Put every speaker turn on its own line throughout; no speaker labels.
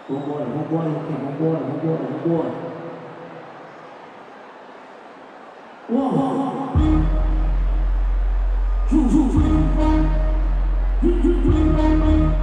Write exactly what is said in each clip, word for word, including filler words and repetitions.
Vambora, vambora, vambora, vambora, vambora. Uau! Ju, ju, ju. Ju, ju, ju.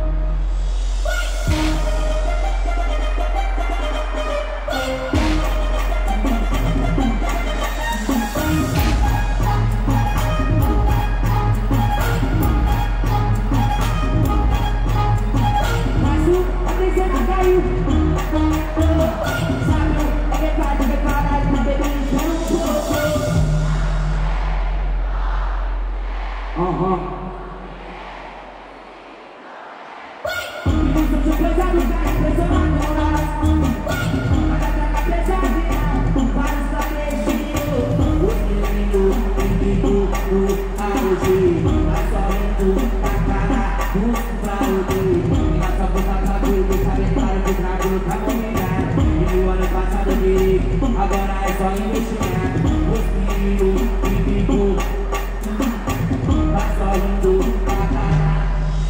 Agora é só investigar os meninos e bico. Tá só indo pra caralho.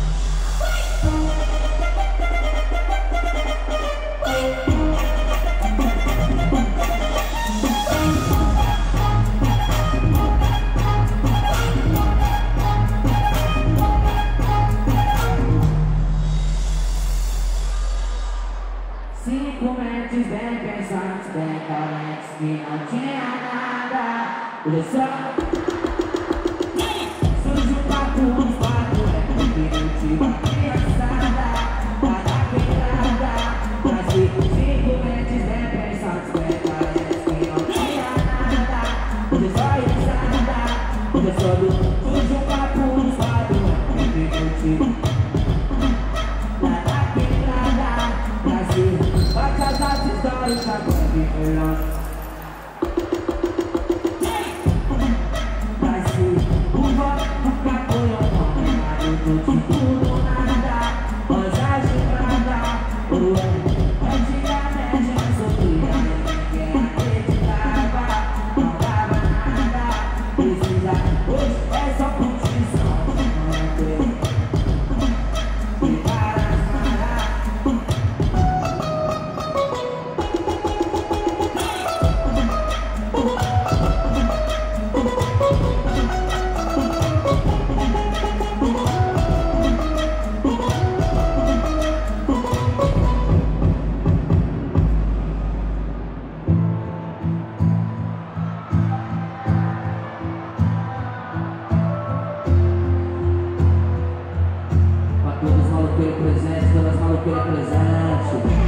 Cinco mentes bem pensantes, bem carentes, que não tinha nada. Olha só. Surge um papo, um fato, é porque não tive criançada. Nada quebrada. Mas cinco mentes bem pensantes, bem carentes, que não tinha nada. Olha só, risada. Olha só, surge um papo, um fato, é porque não tive nada quebrada. Mas vai casar de histórias, agora de melhor. Mas se o voto ficar por eu não é do tipo nada, rosa agitada. Antigamente eu sofria, ninguém acreditava, não dava nada. Precisa, hoje é só condição de manter. E para as maras. Todos maloqueiros presentes, todas maloqueiras presentes.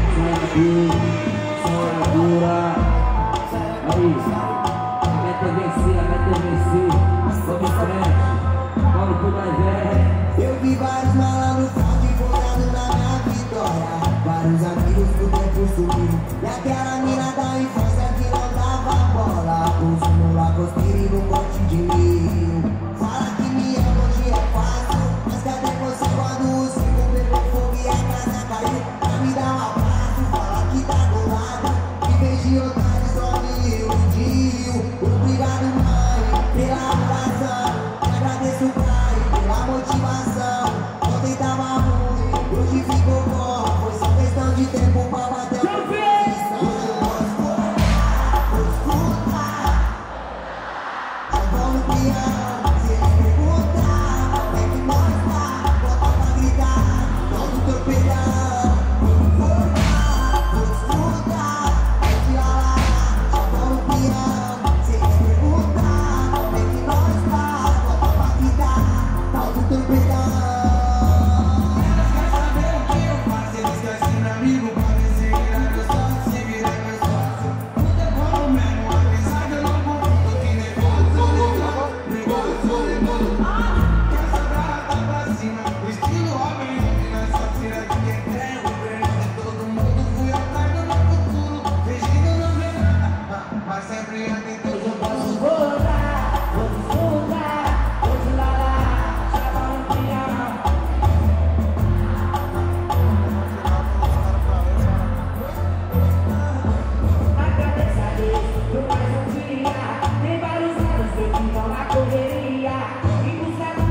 Sonhadura, sonhadura. É isso. A meta é vencer, a meta é vencer. Vamos em frente. Maluco mais velho.
Eu vi vários malandros fortes focando na minha vitória. Vários amigos que o tempo sumiu. E aquela mina da infância que não dava bola. Os moleques queriam um corte de mil. Fala que me ama hoje é fácil, mas cadê você quando o circo pegou fogo e a casa caiu? Pra me dar um abraço, fala que tá do lado. Em vez de otário, só me iludiu. Obrigado, mãe, pela oração. Te agradeço, pai, pela motivação. Ontem tava ruim, hoje ficou bom. Foi só questão de tempo pra bater a posição. Hoje eu posso olhar, vou escutar. Já vamos criando. Se eles perguntar como é que nós tá, bota pra gritar, todo torpeidão. Vamos formar, vou escutar. É de lá lá, já vamos criando. Se eles perguntar como é que nós tá, bota pra gritar, todo torpeidão. Elas querem saber o que eu faço, eles querem ser meu amigo, podem se virar meu sócio, se virar meu sócio. Tudo é bom mesmo, apesar de eu não confundo que negócio, negócio, negócio, negócio. Quer sobrar, tá pra cima, o estilo Robin Hood, nós só tira de quem quer. O verão de todo mundo, fui atrás do meu futuro, fingindo não ver nada, mas sempre atento.
Hoje eu posso voltar, vou desfrutar. Hoje lá lá, já vamos criar. Na cabeça disso, eu mais um dia. Tem vários anos que eu vivo na correria. Em busca do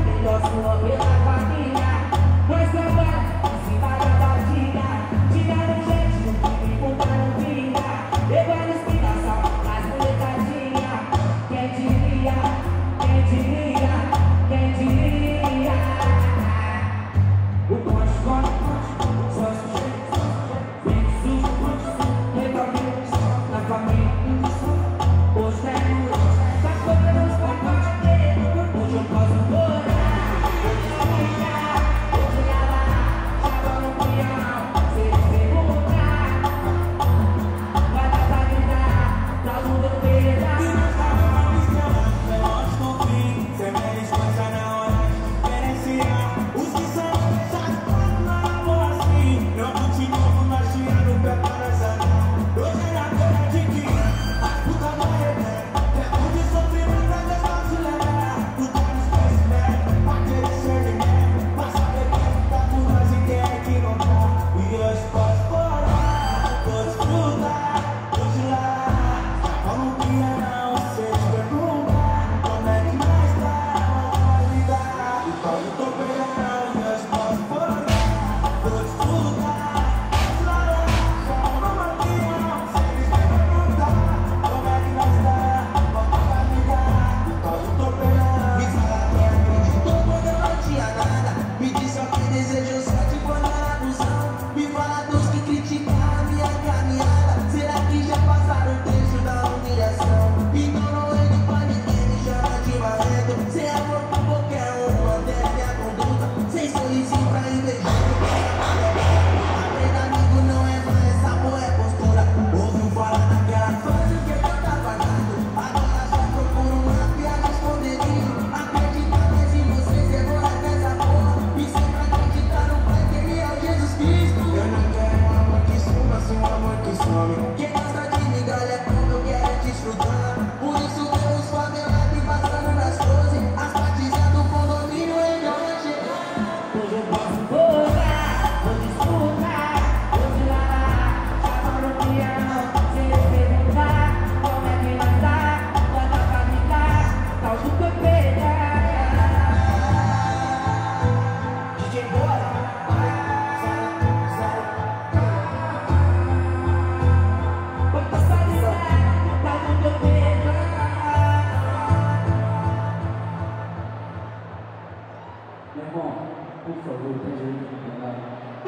Meu irmão, por favor, tem jeito de pegar.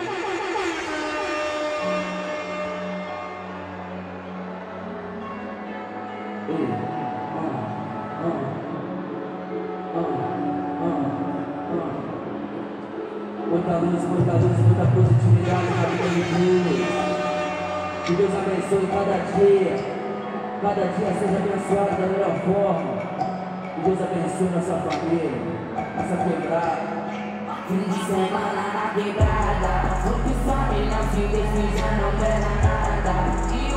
Ei, ah, ah, ah, ah, ah. Muita luz, muita luz, muita positividade na vida de Deus. Que Deus abençoe cada dia. Cada dia seja abençoado da melhor forma. Que Deus abençoe nossa família, nossa quebrada.
Fim de semana na quebrada, o que some não se deixa, já não pega nada.